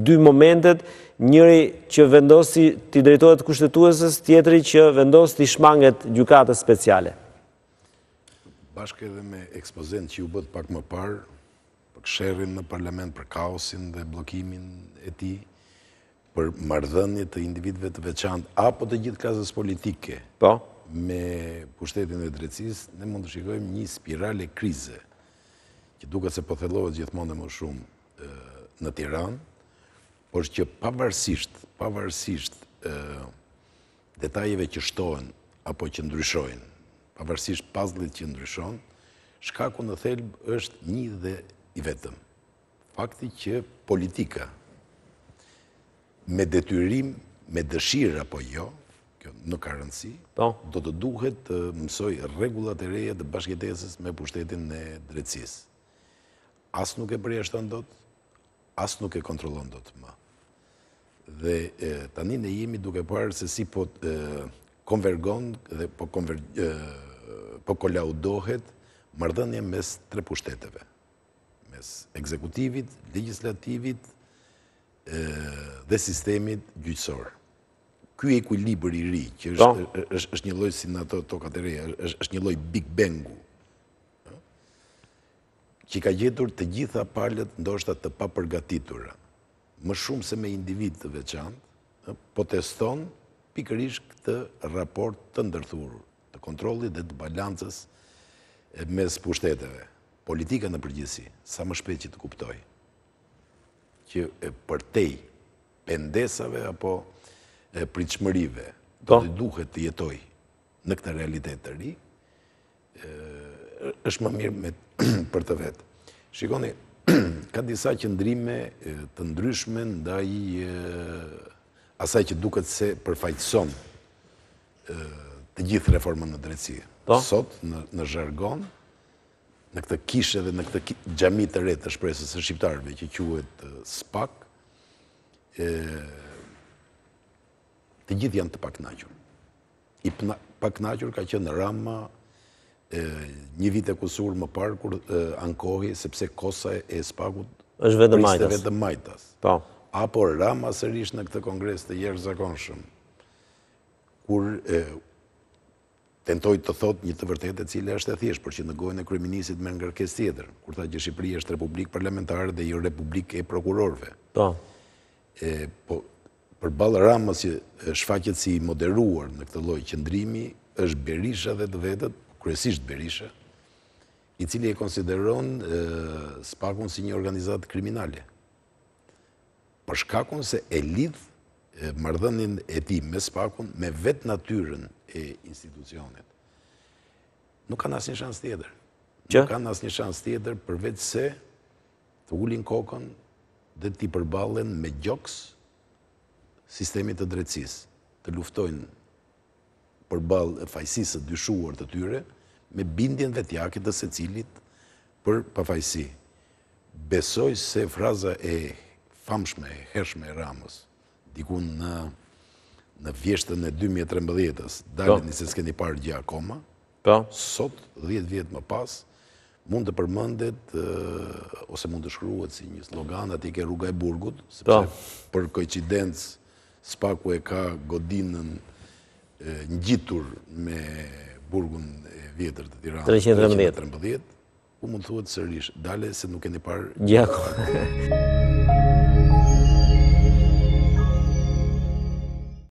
dy momentet, njëri që vendosi t'i drejtohet kushtetuesës, tjetri që vendos t'i shmanget gjykatës speciale. Bashkë edhe me ekspozent që ju bët pak më parë, për kësherrin në parlament, për kaosin dhe blokimin e tij, për marrëdhënie të individëve të veçantë apo të gjithë klasës politike me pushtetin e drejtësisë, ne mund të shikojmë një spirale krize që duket se po thellohet gjithmonë më shumë në Tiranë, por që pavarësisht detajeve që shtohen apo që ndryshojnë, pavarësisht puzzle-it që ndryshon, shkaku në thelb është një dhe i vetëm. Fakti që politika me detyrim, me dëshirë apo jo, kjo nuk ka rëndësi, do të duhet të mësoj rregullat e reja të bashkëjetesës me pushtetin e drejtësisë. As nuk e përjashton dot, as nuk e kontrollon dot më. Dhe tani ne jemi duke parë se si po konvergon dhe po kolaudohet marrëdhënia mes tre pushteteve, mes ekzekutivit, legjislativit dhe sistemit gjyqësor. Ky ekuilibër i ri, që është një lloj si në ato tokat e reja, është një lloj Big Bangu, që ka gjetur të gjitha palët ndoshta të papërgatitura, më shumë se me individ të veçantë, po teston pikërisht këtë raport të ndërthurur, të kontrollit dhe të balancës mes pushteteve. Politika në përgjithësi, sa më shpejt që të kuptoj, që përtej pendesave apo pritshmërive do të duhet të jetoj në këtë realitet të ri, është më mirë për të vetë. Shikoni, ka disa qëndrime të ndryshme ndaj asaj që duket se përfaqëson të gjithë reformën në drejtësi. Sot, në zhargon, në këtë kishe dhe në këtë xhami të re të shpresës së shqiptarëve që quhet SPAK, të gjithë janë të pakënaqur. I pakënaqur ka qenë Rama një vit e kusur më parë kur ankohi sepse kosa e SPAK-ut është vetëm majtas. Apo Rama sërish në këtë kongres të jashtëzakonshëm, kur tentoj të thot një të vërtetë e cila është e thjeshtë, por që në gojën e kryeministit me ngarkesë tjetër, kur tha që Shqipëria është republikë parlamentare dhe jo republikë e prokurorëve. Po përballë Ramës që shfaqet si moderuar në këtë lloj qëndrimi, është Berisha dhe të vetët, kryesisht Berisha, i cili e konsideron SPAK-un si një organizatë kriminale. Për shkakun se e lidh marrëdhënien e tij me SPAK-un me vetë natyrën e institucionit. Nuk kanë asnjë shans tjetër. Nuk kanë asnjë shans tjetër përveç se të ulin kokën dhe t'i përballen me gjoks sistemit të drejtësisë, të luftojnë përballë fajësisë së dyshuar të tyre me bindjen vetjake të secilit për pafajësi. Besoj se fraza e famshme, e hershme e Ramës, diku në vjeshtën e 2013-ës, daleni se s'keni parë gjë akoma, sot, 10 vjet më pas, mund të përmendet ose mund të shkruhet si një slogan aty ke rruga e Burgut, sepse për koincidencë SPAK-u e ka godinën ngjitur me Burgun e vjetër të Tiranës 313, ku mund thuhet sërish, dale se nuk keni parë gjë akoma.